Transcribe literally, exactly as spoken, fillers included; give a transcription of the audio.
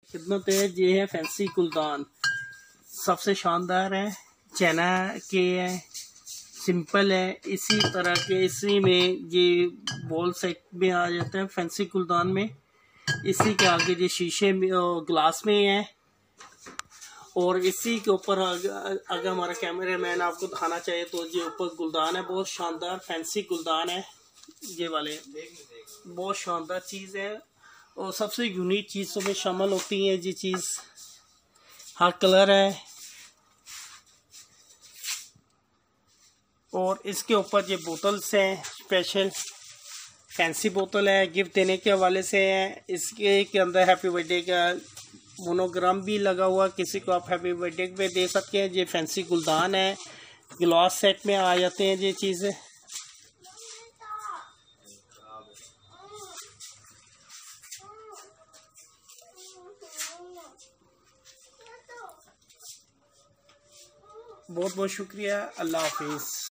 खिदमत है। ये है फैंसी गुलदान, सबसे शानदार है, चैना के है, सिंपल है। इसी तरह के इसी में ये बॉल सेट में आ जाता है फैंसी गुलदान में। इसी के आगे ये शीशे में ग्लास में है, और इसी के ऊपर अगर हमारा कैमरा मैन आपको दिखाना चाहिए तो ये ऊपर गुलदान है, बहुत शानदार फैंसी गुलदान है। ये वाले बहुत शानदार चीज़ है, और सबसे यूनिक चीज़ों में शामिल होती है ये चीज़। हर कलर है, और इसके ऊपर ये बोतल्स हैं, स्पेशल फैंसी बोतल है, गिफ्ट देने के हवाले से है। इसके के अंदर हैप्पी बर्थडे का मोनोग्राम भी लगा हुआ, किसी को आप हैप्पी बर्थडे पे दे सकते हैं। ये फैंसी गुलदान है, ग्लास सेट में आ जाते हैं ये चीज़ें। बहुत बहुत शुक्रिया, अल्लाह हाफिज़।